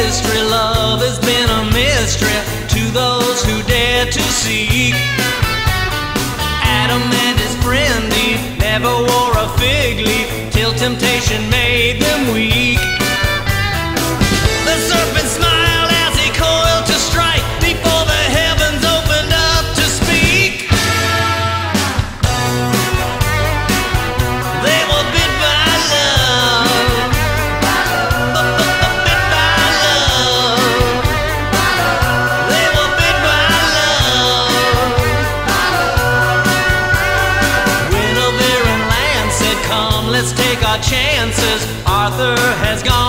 history, love has been a mystery to those who dare to seek. Adam and his friend Eve never wore a fig leaf till temptation made them weak. The serpent smiled as he coiled to strike before the heavens opened up to speak. They were bit by love, bit by love. They were bit by love. Guinevere and Land said, "Come, let's take our chances. Arthur has gone